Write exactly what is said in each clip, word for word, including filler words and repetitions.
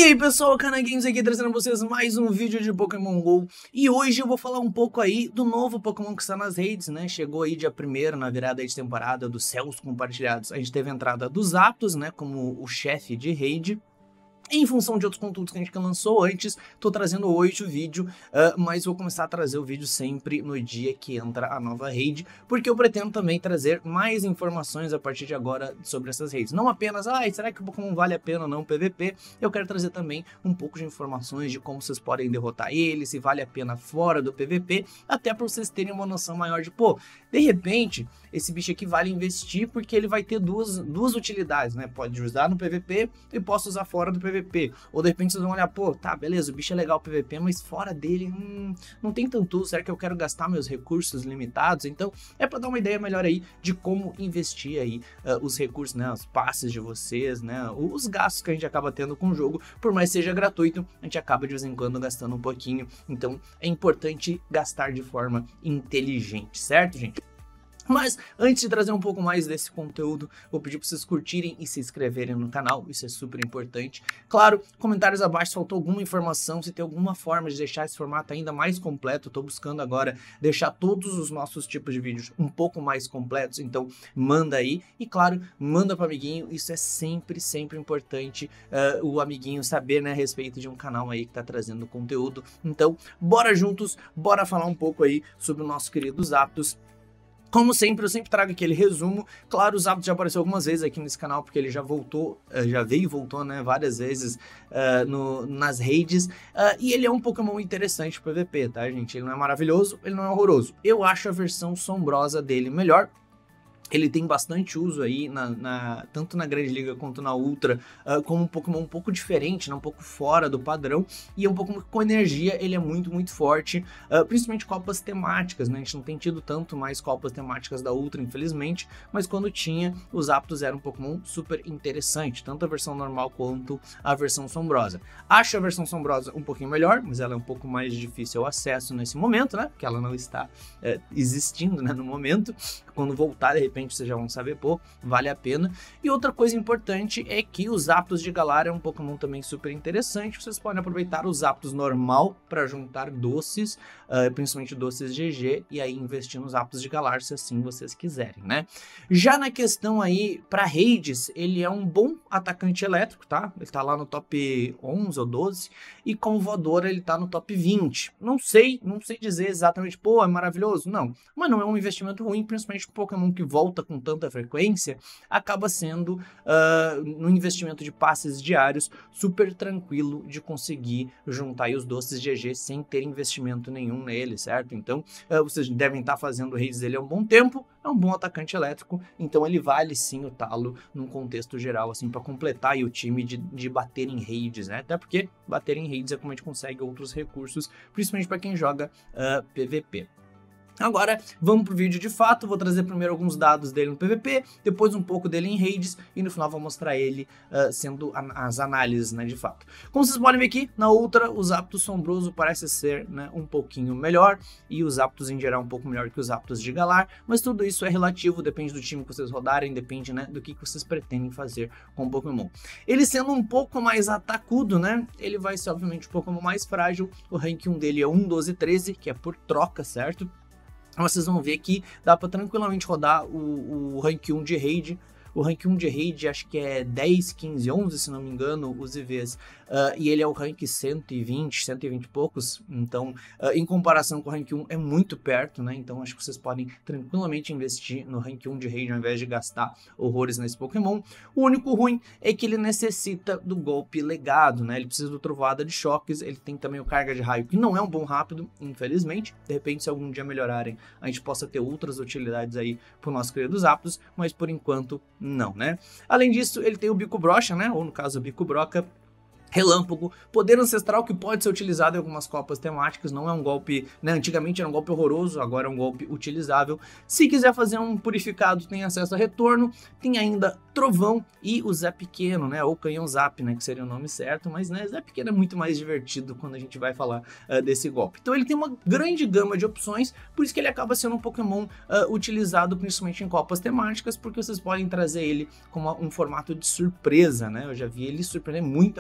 aí pessoal, Kana Games aqui trazendo pra vocês mais um vídeo de Pokémon GO. E hoje eu vou falar um pouco aí do novo Pokémon que está nas redes, né? Chegou aí dia primeiro na virada de temporada dos Céus Compartilhados. A gente teve a entrada dos Aptos, né, como o chefe de raid. Em função de outros conteúdos que a gente lançou antes, tô trazendo hoje o vídeo, uh, mas vou começar a trazer o vídeo sempre no dia que entra a nova raid, porque eu pretendo também trazer mais informações a partir de agora sobre essas raids. Não apenas, ah, será que o Pokémon vale a pena ou não P V P? Eu quero trazer também um pouco de informações de como vocês podem derrotar ele, se vale a pena fora do P V P, até para vocês terem uma noção maior de, pô, de repente, esse bicho aqui vale investir porque ele vai ter duas, duas utilidades, né? Pode usar no P V P e posso usar fora do P V P. Ou de repente vocês vão olhar, pô, tá, beleza, o bicho é legal P V P, mas fora dele hum, não tem tanto uso, será que eu quero gastar meus recursos limitados? Então é para dar uma ideia melhor aí de como investir aí uh, os recursos, né, os passes de vocês, né, os gastos que a gente acaba tendo com o jogo, por mais que seja gratuito, a gente acaba de vez em quando gastando um pouquinho, então é importante gastar de forma inteligente, certo, gente? Mas antes de trazer um pouco mais desse conteúdo, vou pedir para vocês curtirem e se inscreverem no canal, isso é super importante. Claro, comentários abaixo se faltou alguma informação, se tem alguma forma de deixar esse formato ainda mais completo. Estou buscando agora deixar todos os nossos tipos de vídeos um pouco mais completos, então manda aí. E claro, manda para o amiguinho, isso é sempre, sempre importante, uh, o amiguinho saber, né, a respeito de um canal aí que está trazendo conteúdo. Então, bora juntos, bora falar um pouco aí sobre o nosso querido Zapdos. Como sempre, eu sempre trago aquele resumo. Claro, o Zapdos já apareceu algumas vezes aqui nesse canal, porque ele já voltou, já veio e voltou, né, várias vezes uh, no, nas raids. Uh, e ele é um Pokémon interessante pro P V P, tá, gente? Ele não é maravilhoso, ele não é horroroso. Eu acho a versão sombrosa dele melhor. Ele tem bastante uso aí, na, na, tanto na Grande Liga quanto na Ultra, uh, como um Pokémon um pouco diferente, né, um pouco fora do padrão, e é um Pokémon com energia, ele é muito, muito forte, uh, principalmente copas temáticas, né, a gente não tem tido tanto mais copas temáticas da Ultra, infelizmente, mas quando tinha, os Aptos eram um Pokémon super interessante, tanto a versão normal quanto a versão sombrosa. Acho a versão sombrosa um pouquinho melhor, mas ela é um pouco mais difícil o acesso nesse momento, né, porque ela não está uh, existindo, né, no momento. Quando voltar, de repente, vocês já vão saber, pô, vale a pena. E outra coisa importante é que os Aptos de Galar é um Pokémon também super interessante. Vocês podem aproveitar os Aptos normal para juntar doces, uh, principalmente doces G G, e aí investir nos Aptos de Galar, se assim vocês quiserem, né? Já na questão aí, para raids, ele é um bom atacante elétrico, tá? Ele tá lá no top onze ou doze, e como voadora ele tá no top vinte. Não sei, não sei dizer exatamente, pô, é maravilhoso? Não, mas não é um investimento ruim, principalmente um Pokémon que volta com tanta frequência, acaba sendo uh, no investimento de passes diários super tranquilo de conseguir juntar aí os doces G G sem ter investimento nenhum nele, certo? Então uh, vocês devem estar fazendo raids dele há um bom tempo, é um bom atacante elétrico, então ele vale sim o talo num contexto geral, assim, para completar aí o time de, de bater em raids, né? Até porque bater em raids é como a gente consegue outros recursos, principalmente para quem joga uh, P V P. Agora, vamos pro vídeo de fato, vou trazer primeiro alguns dados dele no P V P, depois um pouco dele em raids, e no final vou mostrar ele uh, sendo an as análises, né, de fato. Como vocês podem ver aqui, na Ultra, os Aptos Sombroso parece ser, né, um pouquinho melhor, e os Aptos em geral um pouco melhor que os Aptos de Galar, mas tudo isso é relativo, depende do time que vocês rodarem, depende, né, do que, que vocês pretendem fazer com o Pokémon. Ele sendo um pouco mais atacudo, né, ele vai ser obviamente um Pokémon mais frágil, o rank um dele é um doze treze, que é por troca, certo? Vocês vão ver que dá para tranquilamente rodar o, o rank um de raid. O rank um de raid acho que é dez, quinze, onze, se não me engano, os I Vs. Uh, e ele é o rank cento e vinte, cento e vinte e poucos. Então, uh, em comparação com o rank um, é muito perto, né? Então, acho que vocês podem tranquilamente investir no rank um de raid ao invés de gastar horrores nesse Pokémon. O único ruim é que ele necessita do golpe legado, né? Ele precisa do Trovada de Choques. Ele tem também o Carga de Raio, que não é um bom rápido, infelizmente. De repente, se algum dia melhorarem, a gente possa ter outras utilidades aí para o nosso querido Zapdos. Mas, por enquanto, não, né? Além disso, ele tem o Bico Brocha, né? Ou no caso, o Bico Broca. Relâmpago, poder ancestral que pode ser utilizado em algumas copas temáticas, não é um golpe, né, antigamente era um golpe horroroso, agora é um golpe utilizável. Se quiser fazer um purificado, tem acesso a retorno, tem ainda Trovão e o Zé Pequeno, né, ou Canhão Zap, né, que seria o nome certo, mas, né, Zé Pequeno é muito mais divertido quando a gente vai falar uh, desse golpe. Então ele tem uma grande gama de opções, por isso que ele acaba sendo um Pokémon uh, utilizado principalmente em copas temáticas, porque vocês podem trazer ele como um formato de surpresa, né, eu já vi ele surpreender muita, muita gente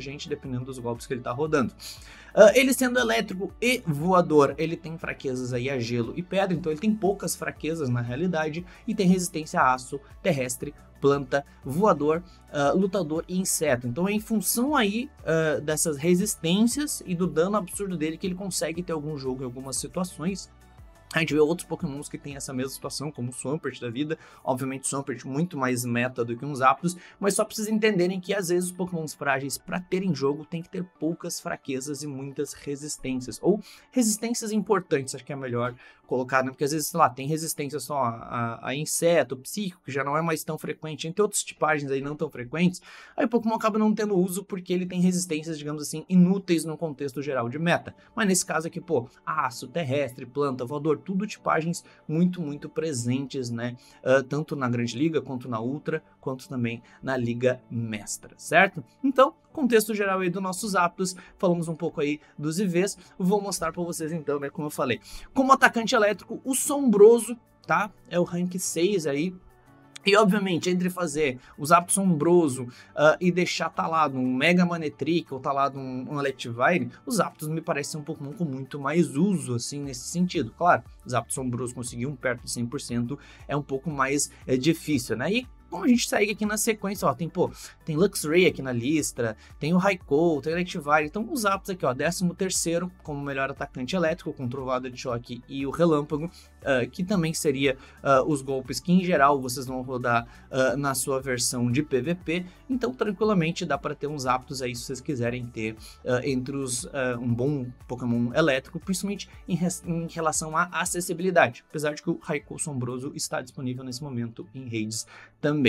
gente, dependendo dos golpes que ele tá rodando. Uh, ele sendo elétrico e voador, ele tem fraquezas aí a gelo e pedra, então ele tem poucas fraquezas na realidade, e tem resistência a aço, terrestre, planta, voador, uh, lutador e inseto. Então é em função aí uh, dessas resistências e do dano absurdo dele que ele consegue ter algum jogo em algumas situações. A gente vê outros pokémons que tem essa mesma situação, como o Swampert da vida. Obviamente o Swampert muito mais meta do que uns Zapdos, mas só precisa entenderem que às vezes os pokémons frágeis, para terem jogo, tem que ter poucas fraquezas e muitas resistências. Ou resistências importantes, acho que é melhor colocar, né? Porque às vezes, sei lá, tem resistência só a, a, a inseto, psíquico, que já não é mais tão frequente, entre outras tipagens aí não tão frequentes, aí o Pokémon acaba não tendo uso porque ele tem resistências, digamos assim, inúteis no contexto geral de meta. Mas nesse caso aqui, pô, aço, terrestre, planta, voador, tudo tipagens muito, muito presentes, né? Uh, tanto na Grande Liga, quanto na Ultra, quanto também na Liga Mestra, certo? Então, contexto geral aí dos nossos Zapdos, falamos um pouco aí dos I Vs, vou mostrar para vocês então, né, como eu falei. Como atacante elétrico, o Sombroso, tá? É o rank seis aí. E, obviamente, entre fazer o Zapdos Sombroso uh, e deixar talado um Mega Manectric ou talado um, um Electivire, os Zapdos me parecem um Pokémon com muito mais uso, assim, nesse sentido. Claro, o Zapdos Sombroso conseguir um perto de cem por cento é um pouco mais é, difícil, né? E como a gente segue aqui na sequência, ó, tem, pô, tem Luxray aqui na lista, tem o Raikou, tem o Electivire, então os Zapdos aqui, ó, décimo terceiro como melhor atacante elétrico, com Trovada de Choque e o Relâmpago, uh, que também seria uh, os golpes que em geral vocês vão rodar uh, na sua versão de P V P, então tranquilamente dá para ter uns Zapdos aí se vocês quiserem ter uh, entre os, uh, um bom Pokémon elétrico, principalmente em, em relação à acessibilidade, apesar de que o Raikou Sombroso está disponível nesse momento em raids também.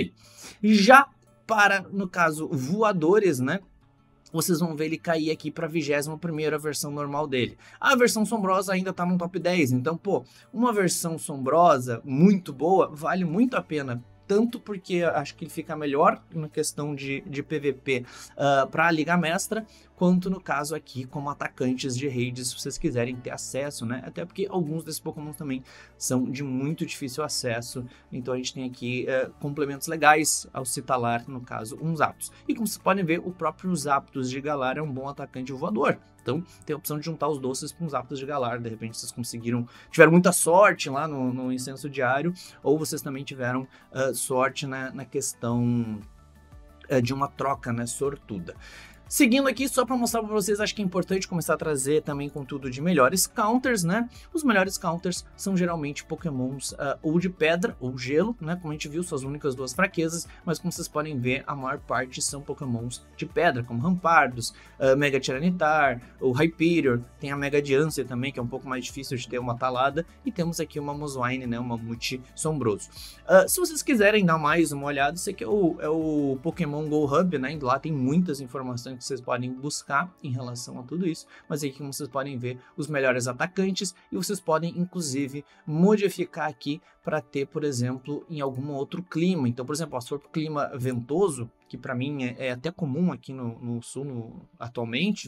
Já para, no caso, voadores, né? Vocês vão ver ele cair aqui para a vigésima primeira versão normal dele. A versão sombrosa ainda tá no top dez, então, pô, uma versão sombrosa muito boa vale muito a pena. Tanto porque acho que ele fica melhor na questão de, de P V P uh, para a Liga Mestra, quanto no caso aqui como atacantes de raids, se vocês quiserem ter acesso, né? Até porque alguns desses Pokémon também são de muito difícil acesso, então a gente tem aqui uh, complementos legais ao se talar, no caso, um Zapdos. E como vocês podem ver, o próprio Zapdos de Galar é um bom atacante voador. Então tem a opção de juntar os doces com os Zapdos de Galar. De repente vocês conseguiram, tiveram muita sorte lá no, no incenso diário, ou vocês também tiveram uh, sorte na, na questão uh, de uma troca, né, sortuda. Seguindo aqui, só para mostrar para vocês, acho que é importante começar a trazer também conteúdo de melhores counters, né? Os melhores counters são geralmente pokémons uh, ou de pedra ou gelo, né? Como a gente viu, suas únicas duas fraquezas, mas como vocês podem ver, a maior parte são pokémons de pedra, como Rampardos, uh, Mega Tiranitar, o Hyperior, tem a Mega Diancie também, que é um pouco mais difícil de ter uma talada, e temos aqui uma Moswine, né? Uma Mamute Sombroso. Uh, se vocês quiserem dar mais uma olhada, esse aqui é o, é o Pokémon Go Hub, né? Lá tem muitas informações que vocês podem buscar em relação a tudo isso, mas aqui como vocês podem ver os melhores atacantes e vocês podem inclusive modificar aqui para ter, por exemplo, em algum outro clima. Então, por exemplo, se for clima ventoso, que para mim é, é até comum aqui no, no sul no, atualmente,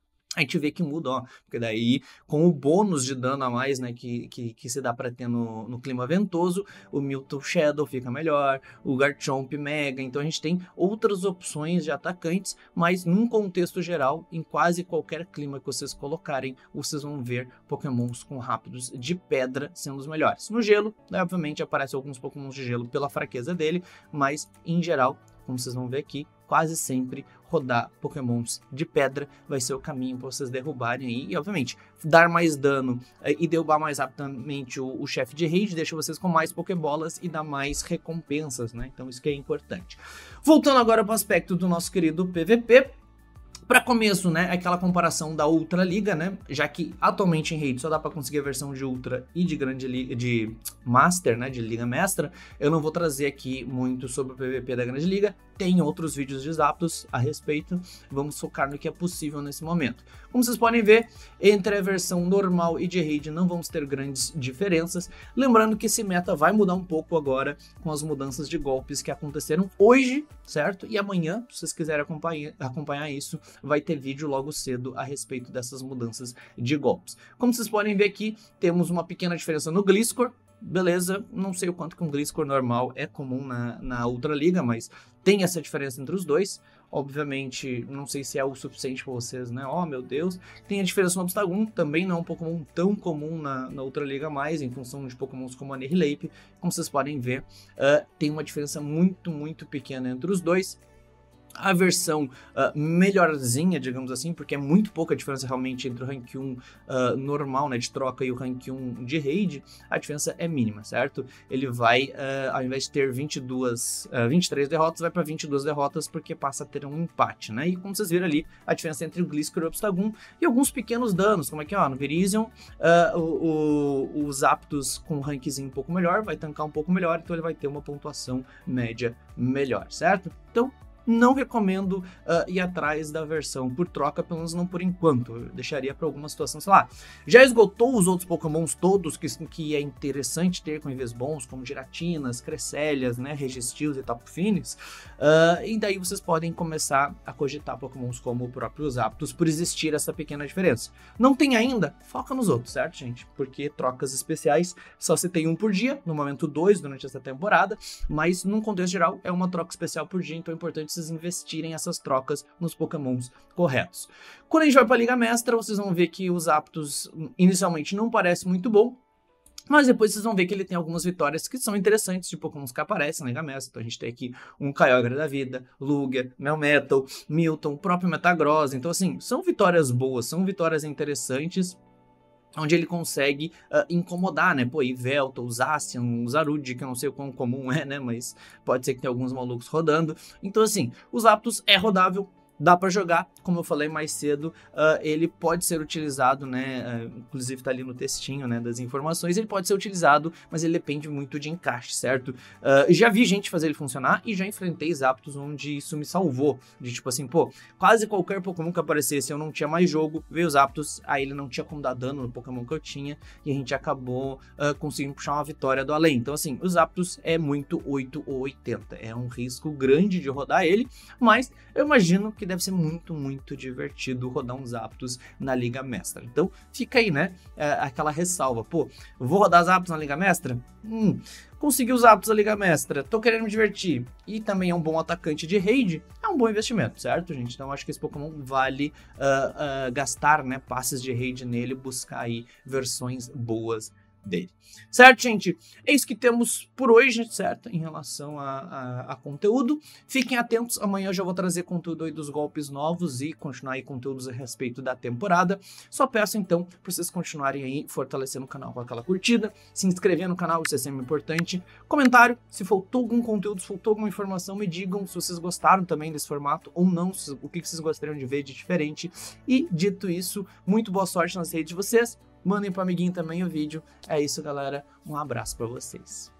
a gente vê que muda, ó, porque daí com o bônus de dano a mais, né, que, que, que se dá para ter no, no clima ventoso, o Mewtwo Shadow fica melhor, o Garchomp Mega, então a gente tem outras opções de atacantes, mas num contexto geral, em quase qualquer clima que vocês colocarem, vocês vão ver pokémons com rápidos de pedra sendo os melhores. No gelo, né, obviamente aparecem alguns pokémons de gelo pela fraqueza dele, mas em geral, como vocês vão ver aqui, quase sempre rodar pokémons de pedra vai ser o caminho para vocês derrubarem aí, e obviamente dar mais dano eh, e derrubar mais rapidamente o, o chefe de raid deixa vocês com mais pokébolas e dá mais recompensas, né? Então isso que é importante. Voltando agora para o aspecto do nosso querido P V P, para começo, né, aquela comparação da Ultra Liga, né, já que atualmente em raid só dá para conseguir a versão de Ultra e de Grande Liga, de Master, né, de Liga Mestra, eu não vou trazer aqui muito sobre o P V P da Grande Liga, tem outros vídeos de Zapdos a respeito, vamos focar no que é possível nesse momento. Como vocês podem ver, entre a versão normal e de raid não vamos ter grandes diferenças, lembrando que esse meta vai mudar um pouco agora com as mudanças de golpes que aconteceram hoje, certo? E amanhã, se vocês quiserem acompanhar, acompanhar isso, vai ter vídeo logo cedo a respeito dessas mudanças de golpes. Como vocês podem ver aqui, temos uma pequena diferença no Gliscor. Beleza, não sei o quanto que um Gliscor normal é comum na, na Ultra Liga, mas tem essa diferença entre os dois. obviamente, não sei se é o suficiente para vocês, né? Oh, meu Deus. Tem a diferença no Obstagoon, também não é um Pokémon tão comum na, na outra liga mais, em função de Pokémons como a Nihilate. Como vocês podem ver, uh, tem uma diferença muito, muito pequena entre os dois. A versão uh, melhorzinha, digamos assim, porque é muito pouca diferença realmente entre o rank um uh, normal, né, de troca, e o rank um de raid, a diferença é mínima, certo? Ele vai, uh, ao invés de ter vinte e duas, uh, vinte e três derrotas, vai para vinte e duas derrotas, porque passa a ter um empate, né? E como vocês viram ali, a diferença entre o Gliscor e o Obstagoon, e alguns pequenos danos, como é que, ó, no Virizion, uh, o, o, os Zapdos com um rankzinho um pouco melhor, vai tancar um pouco melhor, então ele vai ter uma pontuação média melhor, certo? Então, não recomendo uh, ir atrás da versão por troca, pelo menos não por enquanto. Eu deixaria para alguma situação, sei lá, já esgotou os outros Pokémons todos que, que é interessante ter com níveis bons, como Giratinas, Cressélias, né, Registils e Tapu Finis, uh, e daí vocês podem começar a cogitar Pokémons como o próprio Zapdos, por existir essa pequena diferença. Não tem ainda? Foca nos outros, certo, gente? Porque trocas especiais só se tem um por dia, no momento dois durante essa temporada, mas num contexto geral é uma troca especial por dia, então é importante vocês investirem essas trocas nos Pokémons corretos. Quando a gente vai para a Liga Mestra, vocês vão ver que os Zapdos inicialmente não parece muito bom, mas depois vocês vão ver que ele tem algumas vitórias que são interessantes de Pokémons que aparecem na Liga Mestra. Então a gente tem aqui um Kyogre da vida, Lugia, Melmetal, Milton, o próprio Metagross. Então assim, são vitórias boas, são vitórias interessantes, onde ele consegue uh, incomodar, né? Pô, Yveltal, o Zacian, o Zarude, que eu não sei o quão comum é, né? Mas pode ser que tenha alguns malucos rodando. Então, assim, os Zapdos é rodável, dá pra jogar, como eu falei mais cedo, uh, ele pode ser utilizado, né, uh, inclusive tá ali no textinho, né, das informações, ele pode ser utilizado, mas ele depende muito de encaixe, certo? Uh, já vi gente fazer ele funcionar e já enfrentei Zapdos onde isso me salvou, de tipo assim, pô, quase qualquer Pokémon que aparecesse eu não tinha mais jogo, veio os Zapdos, aí ele não tinha como dar dano no Pokémon que eu tinha, e a gente acabou uh, conseguindo puxar uma vitória do além. Então assim, os Zapdos é muito oito ou oitenta, é um risco grande de rodar ele, mas eu imagino que deve ser muito, muito divertido rodar uns Zapdos na Liga Mestra. Então, fica aí, né, é, aquela ressalva. Pô, vou rodar Zapdos na Liga Mestra? Hum, consegui os Zapdos na Liga Mestra, tô querendo me divertir. E também é um bom atacante de raid, é um bom investimento, certo, gente? Então, acho que esse Pokémon vale uh, uh, gastar, né, passes de raid nele, buscar aí versões boas dele. Certo, gente? É isso que temos por hoje, certo? Em relação a, a, a conteúdo. Fiquem atentos, amanhã eu já vou trazer conteúdo aí dos golpes novos e continuar aí conteúdos a respeito da temporada. Só peço, então, para vocês continuarem aí fortalecendo o canal com aquela curtida, se inscrever no canal, isso é sempre importante. Comentário, se faltou algum conteúdo, se faltou alguma informação, me digam se vocês gostaram também desse formato ou não, se, o que vocês gostariam de ver de diferente. E, dito isso, muito boa sorte nas redes de vocês. Mandem pro amiguinho também o vídeo. É isso, galera. Um abraço pra vocês.